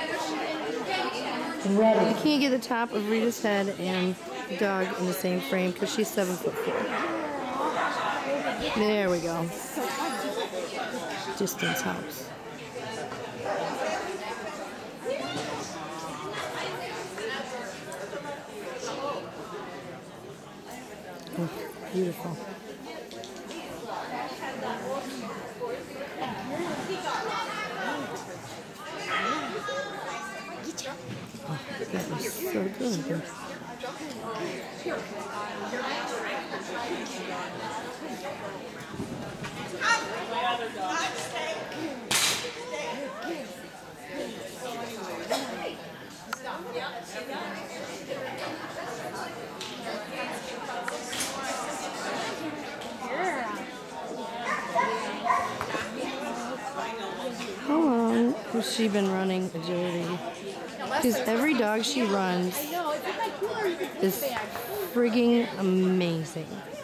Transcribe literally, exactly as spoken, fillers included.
Ready. You can't get the top of Rita's head and the dog in the same frame because she's seven foot four. There we go. Distance helps. Oh, beautiful. Oh, that was so good. How long has she been running agility? Because every dog she runs is frigging amazing.